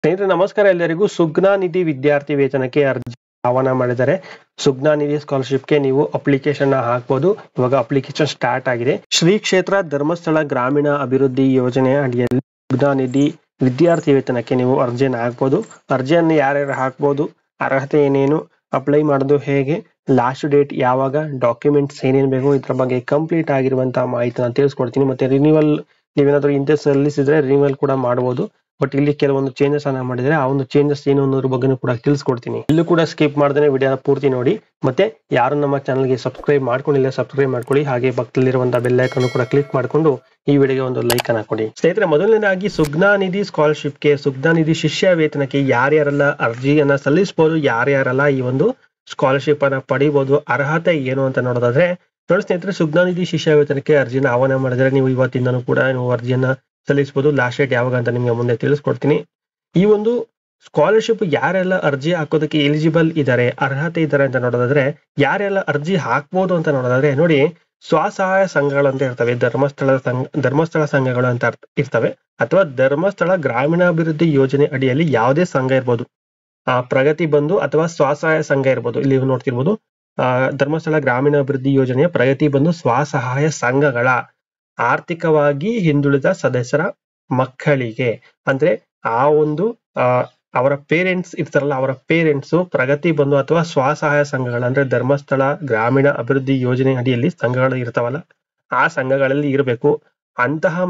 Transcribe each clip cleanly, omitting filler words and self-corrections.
ಸ್ನೇಹಿತರೆ ನಮಸ್ಕಾರ. ಎಲ್ಲರಿಗೂ ಸುಗ್ನಾ ನಿಧಿ ವಿದ್ಯಾರ್ಥಿ ವೇತನಕ್ಕೆ ಅರ್ಜಿ ಆಹ್ವಾನ ಮಾಡಿದ್ದಾರೆ. ಸುಗ್ನಾ ನಿಧಿ ಸ್ಕಾಲರ್ಶಿಪ್ಗೆ ನೀವು ಅಪ್ಲಿಕೇಶನ್ ಹಾಕಬಹುದು. ಇವಾಗ ಅಪ್ಲಿಕೇಶನ್ ಸ್ಟಾರ್ಟ್ ಆಗಿದೆ. ಶ್ರೀ ಕ್ಷೇತ್ರ ಧರ್ಮಸ್ಥಳ ಗ್ರಾಮೀಣ ಅಭಿವೃದ್ಧಿ ಯೋಜನೆ ಅಡಿಯಲ್ಲಿ ಸುಗ್ನಾ ನಿಧಿ ವಿದ್ಯಾರ್ಥಿ ವೇತನಕ್ಕೆ ನೀವು ಅರ್ಜಿಯನ್ನು ಹಾಕಬಹುದು. ಅರ್ಜಿಯನ್ನು ಯಾರ್ಯಾರು ಹಾಕಬಹುದು, ಅರ್ಹತೆ ಏನೇನು, ಅಪ್ಲೈ ಮಾಡೋದು ಹೇಗೆ, ಲಾಸ್ಟ್ ಡೇಟ್ ಯಾವಾಗ, ಡಾಕ್ಯುಮೆಂಟ್ಸ್ ಏನೇನು ಬೇಕು, ಇದ್ರ ಬಗ್ಗೆ ಕಂಪ್ಲೀಟ್ ಆಗಿರುವಂತಹ ಮಾಹಿತಿನ ತಿಳಿಸ್ಕೊಡ್ತೀನಿ. ಮತ್ತೆ ರಿನ್ಯೂವಲ್ ನೀವೇನಾದ್ರೂ ಇಂತೆ ಸಲ್ಲಿಸಿದ್ರೆ ರಿನ್ಯೂವಲ್ ಕೂಡ ಮಾಡಬಹುದು. ಬಟ್ ಇಲ್ಲಿ ಕೆಲವೊಂದು ಚೇಂಜಸ್ ಅನ್ನ ಮಾಡಿದ್ರೆ ಆ ಒಂದು ಚೇಂಜಸ್ ಏನು ಅನ್ನೋದ್ರ ಬಗ್ಗೆ ಕೂಡ ತಿಳಿಸ್ಕೊಡ್ತೀನಿ. ಇಲ್ಲೂ ಕೂಡ ಸ್ಕಿಪ್ ಮಾಡದೇ ವಿಡಿಯೋನ ಪೂರ್ತಿ ನೋಡಿ. ಮತ್ತೆ ಯಾರು ನಮ್ಮ ಚಾನಲ್ಗೆ ಸಬ್ಸ್ಕ್ರೈಬ್ ಮಾಡ್ಕೊಂಡಿಲ್ಲ ಸಬ್ಸ್ಕ್ರೈಬ್ ಮಾಡ್ಕೊಳ್ಳಿ. ಹಾಗೆ ಪಕ್ಕದಲ್ಲಿರುವಂತಹ ಬೆಲ್ ಐಕಾನ್ ಕೂಡ ಕ್ಲಿಕ್ ಮಾಡಿಕೊಂಡು ಈ ವಿಡಿಯೋಗೆ ಒಂದು ಲೈಕ್ ಅನ್ನ ಕೊಡಿ. ಸ್ನೇಹಿತರೆ, ಮೊದಲನೇದಾಗಿ ಸುಗ್ನಾ ನಿಧಿ ಸ್ಕಾಲರ್ಶಿಪ್ಗೆ, ಸುಗ್ನಾ ನಿಧಿ ಶಿಷ್ಯ ವೇತನಕ್ಕೆ ಯಾರ್ಯಾರೆಲ್ಲ ಅರ್ಜಿಯನ್ನ ಸಲ್ಲಿಸಬಹುದು, ಯಾರ್ಯಾರೆಲ್ಲ ಈ ಒಂದು ಸ್ಕಾಲರ್ಶಿಪ್ ಅನ್ನ ಪಡಿಬಹುದು, ಅರ್ಹತೆ ಏನು ಅಂತ ನೋಡೋದಾದ್ರೆ ನೋಡಿ ಸ್ನೇಹಿತರೆ, ಸುಗ್ನಾ ನಿಧಿ ಶಿಷ್ಯ ವೇತನಕ್ಕೆ ಅರ್ಜಿನ ಆಹ್ವಾನ ಮಾಡಿದ್ರೆ ನೀವು ಇವತ್ತಿಂದನೂ ಕೂಡ ನೀವು ಅರ್ಜಿಯನ್ನ ಸಲ್ಲಿಸಬಹುದು. ಲಾಸ್ಟ್ ಡೇಟ್ ಯಾವಾಗ ಅಂತ ನಿಮಗೆ ಮುಂದೆ ತಿಳಿಸ್ಕೊಡ್ತೀನಿ. ಈ ಒಂದು ಸ್ಕಾಲರ್ಶಿಪ್ ಯಾರೆಲ್ಲ ಅರ್ಜಿ ಹಾಕೋದಕ್ಕೆ ಎಲಿಜಿಬಲ್ ಇದ್ದಾರೆ, ಅರ್ಹತೆ ಇದ್ದಾರೆ ಅಂತ ನೋಡೋದಾದ್ರೆ, ಯಾರೆಲ್ಲ ಅರ್ಜಿ ಹಾಕ್ಬೋದು ಅಂತ ನೋಡೋದಾದ್ರೆ ನೋಡಿ, ಸ್ವಸಹಾಯ ಸಂಘಗಳು ಅಂತ ಇರ್ತವೆ, ಧರ್ಮಸ್ಥಳ ಸಂಘಗಳು ಅಂತ ಇರ್ತವೆ, ಅಥವಾ ಧರ್ಮಸ್ಥಳ ಗ್ರಾಮೀಣಾಭಿವೃದ್ಧಿ ಯೋಜನೆ ಅಡಿಯಲ್ಲಿ ಯಾವುದೇ ಸಂಘ ಇರ್ಬೋದು. ಪ್ರಗತಿ ಬಂಧು ಅಥವಾ ಸ್ವಸಹಾಯ ಸಂಘ ಇರ್ಬೋದು. ಇಲ್ಲಿ ನೋಡ್ತಿರ್ಬೋದು, ಧರ್ಮಸ್ಥಳ ಗ್ರಾಮೀಣಾಭಿವೃದ್ಧಿ ಯೋಜನೆಯ ಪ್ರಗತಿ ಬಂಧು ಸ್ವಸಹಾಯ ಸಂಘಗಳ ಆರ್ಥಿಕವಾಗಿ ಹಿಂದುಳಿದ ಸದಸ್ಯರ ಮಕ್ಕಳಿಗೆ, ಅಂದ್ರೆ ಆ ಒಂದು ಅವರ ಪೇರೆಂಟ್ಸ್ ಇರ್ತಾರಲ್ಲ, ಅವರ ಪೇರೆಂಟ್ಸ್ ಪ್ರಗತಿ ಬಂಧು ಅಥವಾ ಸ್ವಸಹಾಯ ಸಂಘಗಳ ಅಂದ್ರೆ ಧರ್ಮಸ್ಥಳ ಗ್ರಾಮೀಣ ಅಭಿವೃದ್ಧಿ ಯೋಜನೆ ಅಡಿಯಲ್ಲಿ ಸಂಘಗಳು ಇರ್ತಾವಲ್ಲ, ಆ ಸಂಘಗಳಲ್ಲಿ ಇರಬೇಕು. ಅಂತಹ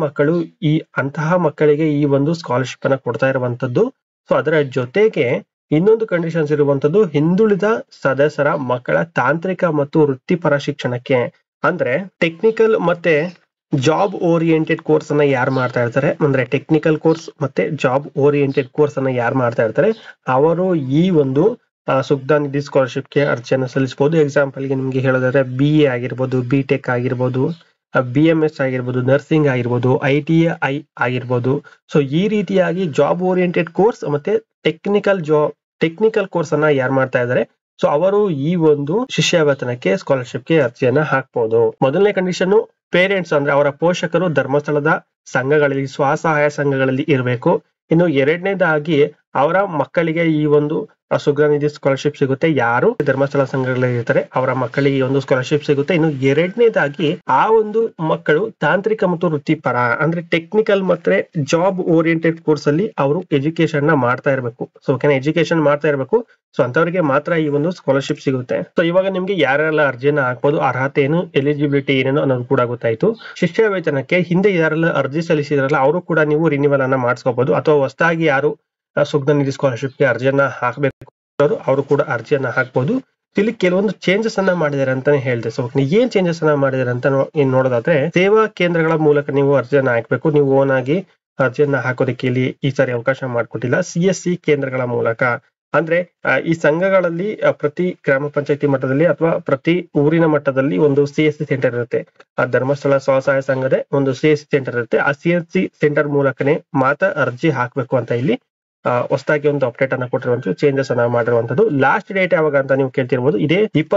ಮಕ್ಕಳಿಗೆ ಈ ಒಂದು ಸ್ಕಾಲರ್ಶಿಪ್ ಅನ್ನ ಕೊಡ್ತಾ ಇರುವಂತದ್ದು. ಸೊ ಅದರ ಜೊತೆಗೆ ಇನ್ನೊಂದು ಕಂಡೀಷನ್ಸ್ ಇರುವಂತದ್ದು, ಹಿಂದುಳಿದ ಸದಸ್ಯರ ಮಕ್ಕಳ ತಾಂತ್ರಿಕ ಮತ್ತು ವೃತ್ತಿಪರ ಶಿಕ್ಷಣಕ್ಕೆ, ಅಂದ್ರೆ ಟೆಕ್ನಿಕಲ್ ಮತ್ತೆ ಜಾಬ್ ಓರಿಯೆಂಟೆಡ್ ಕೋರ್ಸ್ ಅನ್ನ ಯಾರು ಮಾಡ್ತಾ ಇರ್ತಾರೆ, ಅಂದ್ರೆ ಟೆಕ್ನಿಕಲ್ ಕೋರ್ಸ್ ಮತ್ತೆ ಜಾಬ್ ಓರಿಯೆಂಟೆಡ್ ಕೋರ್ಸ್ ಅನ್ನ ಯಾರು ಮಾಡ್ತಾ ಇರ್ತಾರೆ ಅವರು ಈ ಒಂದು ಸುಗ್ನಾ ನಿಧಿ ಸ್ಕಾಲರ್ಶಿಪ್ಗೆ ಅರ್ಜಿಯನ್ನು ಸಲ್ಲಿಸಬಹುದು. ಎಕ್ಸಾಂಪಲ್ ಗೆ ನಿಮ್ಗೆ ಹೇಳೋದಾದ್ರೆ BA ಆಗಿರ್ಬೋದು, BTech ಆಗಿರ್ಬೋದು, BMS ಆಗಿರ್ಬೋದು, ನರ್ಸಿಂಗ್ ಆಗಿರ್ಬೋದು, ITI ಆಗಿರ್ಬೋದು. ಸೊ ಈ ರೀತಿಯಾಗಿ ಜಾಬ್ ಓರಿಯೆಂಟೆಡ್ ಕೋರ್ಸ್ ಮತ್ತೆ ಟೆಕ್ನಿಕಲ್ ಕೋರ್ಸ್ ಅನ್ನ ಯಾರು ಮಾಡ್ತಾ ಇದ್ದಾರೆ, ಸೊ ಅವರು ಈ ಒಂದು ಶಿಷ್ಯ ವೇತನಕ್ಕೆ ಸ್ಕಾಲರ್ಶಿಪ್ಗೆ ಅರ್ಜಿಯನ್ನ ಹಾಕ್ಬಹುದು. ಮೊದಲನೇ ಕಂಡೀಷನ್, ಪೇರೆಂಟ್ಸ್ ಅಂದ್ರೆ ಅವರ ಪೋಷಕರು ಧರ್ಮಸ್ಥಳದ ಸಂಘಗಳಲ್ಲಿ, ಸ್ವಸಹಾಯ ಸಂಘಗಳಲ್ಲಿ ಇರಬೇಕು. ಇನ್ನು ಎರಡನೇದಾಗಿ ಅವರ ಮಕ್ಕಳಿಗೆ ಈ ಒಂದು ಸುಗ್ನಾ ನಿಧಿ ಸ್ಕಾಲರ್ಶಿಪ್ ಸಿಗುತ್ತೆ. ಯಾರು ಧರ್ಮಸ್ಥಳ ಸಂಘಗಳಲ್ಲಿ ಇರ್ತಾರೆ ಅವರ ಮಕ್ಕಳಿಗೆ ಈ ಒಂದು ಸ್ಕಾಲರ್ಶಿಪ್ ಸಿಗುತ್ತೆ. ಇನ್ನು ಎರಡನೇದಾಗಿ ಆ ಒಂದು ಮಕ್ಕಳು ತಾಂತ್ರಿಕ ಮತ್ತು ವೃತ್ತಿಪರ ಅಂದ್ರೆ ಟೆಕ್ನಿಕಲ್ ಮತ್ತೆ ಜಾಬ್ ಓರಿಯೆಂಟೆಡ್ ಕೋರ್ಸ್ ಅಲ್ಲಿ ಅವರು ಎಜುಕೇಶನ್ ನ ಮಾಡ್ತಾ ಇರಬೇಕು. ಸೊ ಎಜುಕೇಶನ್ ಮಾಡ್ತಾ ಇರಬೇಕು. ಸೊ ಅಂತವರಿಗೆ ಮಾತ್ರ ಈ ಒಂದು ಸ್ಕಾಲರ್ಶಿಪ್ ಸಿಗುತ್ತೆ. ಸೊ ಇವಾಗ ನಿಮ್ಗೆ ಯಾರೆಲ್ಲ ಅರ್ಜಿಯನ್ನ ಹಾಕ್ಬೋದು, ಅರ್ಹತೆ ಏನು, ಎಲಿಜಿಬಿಲಿಟಿ ಏನೇನು ಅನ್ನೋದು ಕೂಡ ಗೊತ್ತಾಯ್ತು. ಶಿಷ್ಯ ವೇತನಕ್ಕೆ ಹಿಂದೆ ಯಾರೆಲ್ಲ ಅರ್ಜಿ ಸಲ್ಲಿಸಿದ್ರಲ್ಲ ಅವರು ಕೂಡ ನೀವು ರಿನ್ಯೂವಲ್ ಅನ್ನ ಮಾಡಿಸ್ಕೋಬಹುದು, ಅಥವಾ ಹೊಸದಾಗಿ ಯಾರು ಸುಗ್ನಾ ನಿಧಿ ಸ್ಕಾಲರ್ಶಿಪ್ಗೆ ಅರ್ಜಿಯನ್ನ ಹಾಕಬೇಕು ಅವರು ಕೂಡ ಅರ್ಜಿಯನ್ನ ಹಾಕ್ಬಹುದು. ಇಲ್ಲಿ ಕೆಲವೊಂದು ಚೇಂಜಸ್ ಅನ್ನ ಮಾಡಿದ್ದಾರೆ ಅಂತಾನೆ ಹೇಳಿದೆ. ಸೊ ಏನ್ ಚೇಂಜಸ್ ಅನ್ನ ಮಾಡಿದ್ದಾರೆ ಅಂತ ನೋಡೋದಾದ್ರೆ, ಸೇವಾ ಕೇಂದ್ರಗಳ ಮೂಲಕ ನೀವು ಅರ್ಜಿಯನ್ನ ಹಾಕ್ಬೇಕು. ನೀವು ಓನ್ ಆಗಿ ಅರ್ಜಿಯನ್ನ ಹಾಕೋದಕ್ಕೆ ಇಲ್ಲಿ ಈ ಸಾರಿ ಅವಕಾಶ ಮಾಡಿಕೊಟ್ಟಿಲ್ಲ. CSC ಕೇಂದ್ರಗಳ ಮೂಲಕ, ಅಂದ್ರೆ ಈ ಸಂಘಗಳಲ್ಲಿ ಪ್ರತಿ ಗ್ರಾಮ ಪಂಚಾಯತಿ ಮಟ್ಟದಲ್ಲಿ ಅಥವಾ ಪ್ರತಿ ಊರಿನ ಮಟ್ಟದಲ್ಲಿ ಒಂದು CSC ಸೆಂಟರ್ ಇರುತ್ತೆ. ಆ ಧರ್ಮಸ್ಥಳ ಸ್ವಸಹಾಯ ಸಂಘದ ಒಂದು CSC ಸೆಂಟರ್ ಇರುತ್ತೆ. ಆ CSC ಸೆಂಟರ್ ಮೂಲಕನೇ ಮಾತ್ರ ಅರ್ಜಿ ಹಾಕ್ಬೇಕು ಅಂತ ಇಲ್ಲಿ ಹೊಸದಾಗಿ ಒಂದು ಅಪ್ಡೇಟ್ ಅನ್ನ ಕೊಟ್ಟಿರುವಂತದ್ದು, ಚೇಂಜಸ್ ಅನ್ನ ಮಾಡಿರುವಂತದ್ದು. ಲಾಸ್ಟ್ ಡೇಟ್ ಯಾವಾಗ ಅಂತ ನೀವು ಕೇಳ್ತಿರ್ಬೋದು, ಇದೇ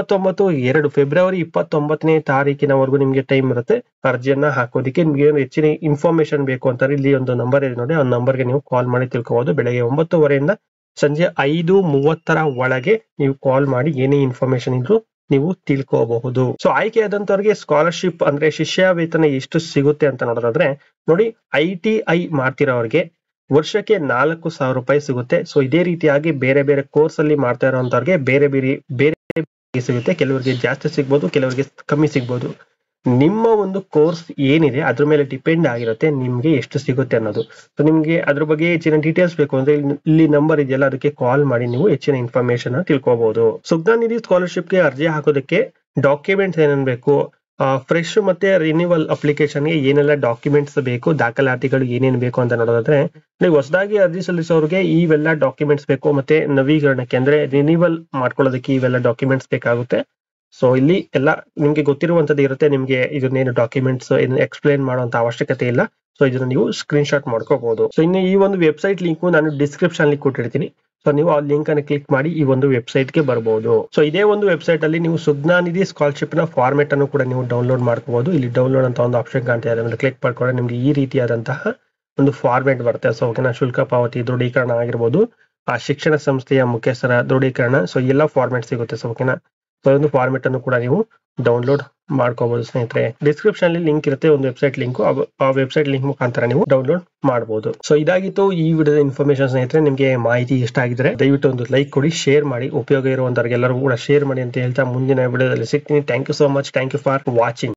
ಫೆಬ್ರವರಿ 29ನೇ ತಾರೀಕಿನವರೆಗೂ ನಿಮ್ಗೆ ಟೈಮ್ ಇರುತ್ತೆ ಅರ್ಜಿಯನ್ನ ಹಾಕೋದಿಕ್ಕೆ. ನಿಮ್ಗೆ ಹೆಚ್ಚಿನ ಇನ್ಫಾರ್ಮೇಶನ್ ಬೇಕು ಅಂತಾರೆ ಇಲ್ಲಿ ಒಂದು ನಂಬರ್ ಇದೆ ನೋಡಿ, ಆ ನಂಬರ್ಗೆ ನೀವು ಕಾಲ್ ಮಾಡಿ ತಿಳ್ಕೋಬಹುದು. ಬೆಳಗ್ಗೆ 9:30 ಸಂಜೆ 5:30 ಒಳಗೆ ನೀವು ಕಾಲ್ ಮಾಡಿ ಏನೇ ಇನ್ಫಾರ್ಮೇಶನ್ ಇದ್ರು ನೀವು ತಿಳ್ಕೋಬಹುದು. ಸೊ ಆಯ್ಕೆಯಾದಂತವ್ರಿಗೆ ಸ್ಕಾಲರ್ಶಿಪ್ ಅಂದ್ರೆ ಶಿಷ್ಯ ವೇತನ ಎಷ್ಟು ಸಿಗುತ್ತೆ ಅಂತ ನೋಡೋದಾದ್ರೆ ನೋಡಿ, ITI ಮಾಡ್ತಿರೋರಿಗೆ ವರ್ಷಕ್ಕೆ 4,000 ರೂಪಾಯಿ ಸಿಗುತ್ತೆ. ಸೊ ಇದೇ ರೀತಿಯಾಗಿ ಬೇರೆ ಬೇರೆ ಕೋರ್ಸ್ ಅಲ್ಲಿ ಮಾಡ್ತಾ ಇರೋಂತವ್ರಿಗೆ ಬೇರೆ ಸಿಗುತ್ತೆ. ಕೆಲವರಿಗೆ ಜಾಸ್ತಿ ಸಿಗ್ಬೋದು, ಕೆಲವರಿಗೆ ಕಮ್ಮಿ ಸಿಗ್ಬೋದು. ನಿಮ್ಮ ಒಂದು ಕೋರ್ಸ್ ಏನಿದೆ ಅದ್ರ ಮೇಲೆ ಡಿಪೆಂಡ್ ಆಗಿರುತ್ತೆ ನಿಮ್ಗೆ ಎಷ್ಟು ಸಿಗುತ್ತೆ ಅನ್ನೋದು. ಸೊ ನಿಮ್ಗೆ ಅದ್ರ ಬಗ್ಗೆ ಹೆಚ್ಚಿನ ಡೀಟೇಲ್ಸ್ ಬೇಕು ಅಂದ್ರೆ ಇಲ್ಲಿ ನಂಬರ್ ಇದೆಯಲ್ಲ, ಅದಕ್ಕೆ ಕಾಲ್ ಮಾಡಿ ನೀವು ಹೆಚ್ಚಿನ ಇನ್ಫಾರ್ಮೇಶನ್ ತಿಳ್ಕೋಬಹುದು. ಸುಗ್ನಾ ನಿಧಿ ಸ್ಕಾಲರ್ಶಿಪ್ಗೆ ಅರ್ಜಿ ಹಾಕೋದಕ್ಕೆ ಡಾಕ್ಯುಮೆಂಟ್ಸ್ ಏನೇನ್ ಬೇಕು, ಫ್ರೆಶ್ ಮತ್ತೆ ರಿನ್ಯೂವಲ್ ಅಪ್ಲಿಕೇಶನ್ಗೆ ಏನೆಲ್ಲ ಡಾಕ್ಯುಮೆಂಟ್ಸ್ ಬೇಕು, ದಾಖಲಾತಿಗಳು ಏನೇನು ಬೇಕು ಅಂತ ನೋಡೋದಾದ್ರೆ, ನೀವು ಹೊಸದಾಗಿ ಅರ್ಜಿ ಸಲ್ಲಿಸೋರಿಗೆ ಇವೆಲ್ಲ ಡಾಕ್ಯುಮೆಂಟ್ಸ್ ಬೇಕು. ಮತ್ತೆ ನವೀಕರಣಕ್ಕೆ ಅಂದ್ರೆ ರಿನ್ಯೂವಲ್ ಮಾಡ್ಕೊಳ್ಳೋದಕ್ಕೆ ಇವೆಲ್ಲ ಡಾಕ್ಯುಮೆಂಟ್ಸ್ ಬೇಕಾಗುತ್ತೆ. ಸೊ ಇಲ್ಲಿ ಎಲ್ಲ ನಿಮ್ಗೆ ಗೊತ್ತಿರುವಂತದ್ದು ಇರುತ್ತೆ. ನಿಮ್ಗೆ ಇದನ್ನೇನು ಡಾಕ್ಯುಮೆಂಟ್ಸ್ ಎಕ್ಸ್ಪ್ಲೇನ್ ಮಾಡುವಂತ ಅವಶ್ಯಕತೆ ಇಲ್ಲ. ಸೊ ಇದನ್ನ ನೀವು ಸ್ಕ್ರೀನ್ ಶಾಟ್ ಮಾಡ್ಕೋಬಹುದು. ಸೊ ಇನ್ನು ಈ ಒಂದು ವೆಬ್ಸೈಟ್ ಲಿಂಕ್ ನಾನು ಡಿಸ್ಕ್ರಿಪ್ಷನ್ ಅಲ್ಲಿ ಕೊಟ್ಟಿರ್ತೀನಿ. ಸೊ ನೀವು ಆ ಲಿಂಕ್ ಅನ್ನು ಕ್ಲಿಕ್ ಮಾಡಿ ಈ ಒಂದು ವೆಬ್ಸೈಟ್ ಗೆ ಬರಬಹುದು. ಸೊ ಇದೇ ಒಂದು ವೆಬ್ಸೈಟ್ ಅಲ್ಲಿ ನೀವು ಸುಗ್ನಾ ನಿಧಿ ಸ್ಕಾಲರ್ಶಿಪ್ ನ ಫಾರ್ಮೆಟ್ ಅನ್ನು ಕೂಡ ನೀವು ಡೌನ್ಲೋಡ್ ಮಾಡ್ಕೋಬಹುದು. ಇಲ್ಲಿ ಡೌನ್ಲೋಡ್ ಅಂತ ಒಂದು ಆಪ್ಷನ್ ಕಾಣ್ತಾ ಇದೆ, ಕ್ಲಿಕ್ ಮಾಡ್ಕೊಂಡ್ರೆ ನಿಮ್ಗೆ ಈ ರೀತಿಯಾದಂತಹ ಒಂದು ಫಾರ್ಮೆಟ್ ಬರುತ್ತೆ. ಸೊ ಓಕೆನಾ, ಶುಲ್ಕ ಪಾವತಿ ದೃಢೀಕರಣ ಆಗಿರ್ಬೋದು, ಆ ಶಿಕ್ಷಣ ಸಂಸ್ಥೆಯ ಮುಖ್ಯಸ್ಥರ ದೃಢೀಕರಣ, ಸೊ ಎಲ್ಲ ಫಾರ್ಮೆಟ್ ಸಿಗುತ್ತೆ. ಸೊ ಓಕೆನಾ, ಸೊ ಒಂದು ಫಾರ್ಮೆಟ್ ಅನ್ನು ಕೂಡ ನೀವು ಡೌನ್ಲೋಡ್ ಮಾಡ್ಕೋಬಹುದು ಸ್ನೇಹಿತರೆ. ಡಿಸ್ಕ್ರಿಪ್ಷನ್ ಅಲ್ಲಿ ಲಿಂಕ್ ಇರುತ್ತೆ, ಒಂದು ವೆಬ್ಸೈಟ್ ಲಿಂಕ್, ಆ ವೆಬ್ಸೈಟ್ ಲಿಂಕ್ ಮುಖಾಂತರ ನೀವು ಡೌನ್ಲೋಡ್ ಮಾಡಬಹುದು. ಸೊ ಇದಾಗಿತ್ತು ಈ ವಿಡಿಯೋದ ಇನ್ಫಾರ್ಮೇಶನ್ ಸ್ನೇಹಿತರೆ. ನಿಮಗೆ ಮಾಹಿತಿ ಇಷ್ಟ ಆಗಿದ್ರೆ ದಯವಿಟ್ಟು ಒಂದು ಲೈಕ್ ಕೊಡಿ, ಶೇರ್ ಮಾಡಿ, ಉಪಯೋಗ ಇರುವಂತವ್ರಿಗೆಲ್ಲರೂ ಕೂಡ ಶೇರ್ ಮಾಡಿ ಅಂತ ಹೇಳ್ತಾ ಮುಂದಿನ ವಿಡಿಯೋದಲ್ಲಿ ಸಿಗ್ತೀನಿ. Thank you so much. Thank you for watching.